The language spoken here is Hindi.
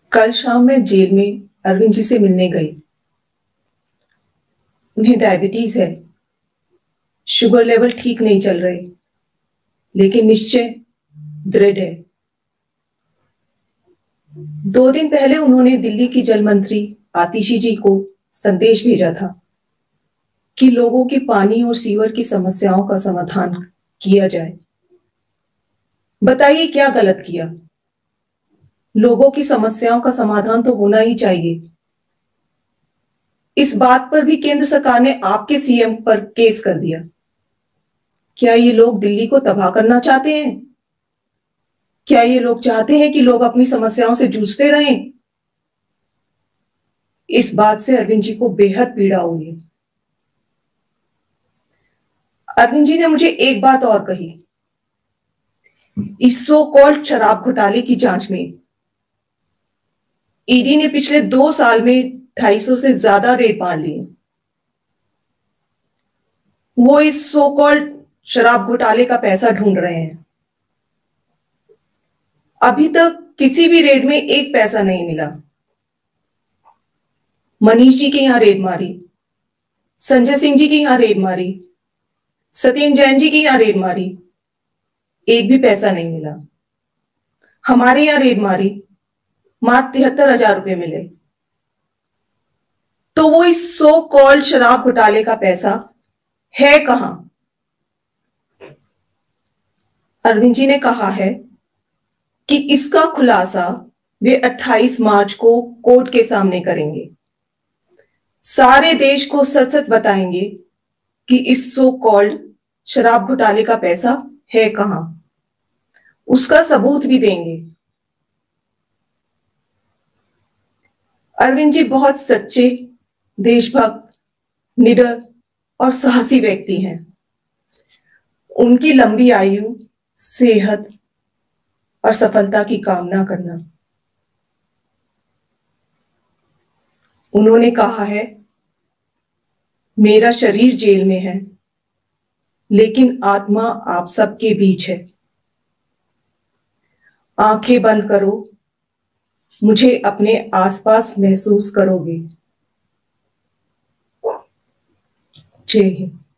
कल शाम मैं जेल में अरविंद जी से मिलने गई। उन्हें डायबिटीज है, शुगर लेवल ठीक नहीं चल रहे, लेकिन निश्चय दृढ़ है। 2 दिन पहले उन्होंने दिल्ली की जल मंत्री आतिशी जी को संदेश भेजा था कि लोगों की पानी और सीवर की समस्याओं का समाधान किया जाए। बताइए क्या गलत किया? लोगों की समस्याओं का समाधान तो होना ही चाहिए। इस बात पर भी केंद्र सरकार ने आपके सीएम पर केस कर दिया। क्या ये लोग दिल्ली को तबाह करना चाहते हैं? क्या ये लोग चाहते हैं कि लोग अपनी समस्याओं से जूझते रहें? इस बात से अरविंद जी को बेहद पीड़ा हुई। अरविंद जी ने मुझे एक बात और कही। इस सो कॉल्ड शराब घोटाले की जांच में ईडी ने पिछले 2 साल में 250 से ज्यादा रेड मार लिए। वो इस सो कॉल्ड शराब घोटाले का पैसा ढूंढ रहे हैं। अभी तक किसी भी रेड में एक पैसा नहीं मिला। मनीष जी के यहां रेड मारी, संजय सिंह जी की यहां रेड मारी, सत्येंद्र जैन जी की यहां रेड मारी, एक भी पैसा नहीं मिला। हमारे यहां रेड मारी, मात्र 73,000 रुपए मिले। तो वो इस सो कॉल्ड शराब घोटाले का पैसा है कहां? अरविंद जी ने कहा है कि इसका खुलासा वे 28 मार्च को कोर्ट के सामने करेंगे। सारे देश को सच सच बताएंगे कि इस सो कॉल्ड शराब घोटाले का पैसा है कहां। उसका सबूत भी देंगे। अरविंद जी बहुत सच्चे, देशभक्त, निडर और साहसी व्यक्ति हैं। उनकी लंबी आयु, सेहत और सफलता की कामना करना। उन्होंने कहा है, मेरा शरीर जेल में है, लेकिन आत्मा आप सबके बीच है। आंखें बंद करो, मुझे अपने आसपास महसूस करोगे। जय हिंद।